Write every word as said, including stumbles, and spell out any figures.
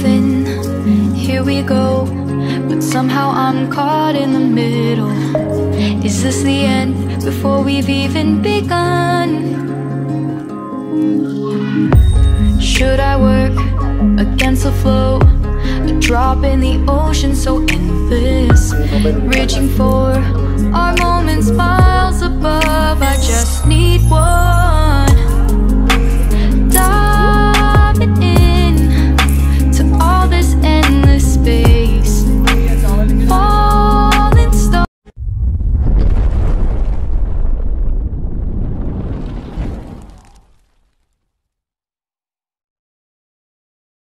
nothing, here we go. But somehow I'm caught in the middle. Is this the end before we've even begun? Should I work against the flow? A drop in the ocean so endless, reaching for our moments miles above. I just need one.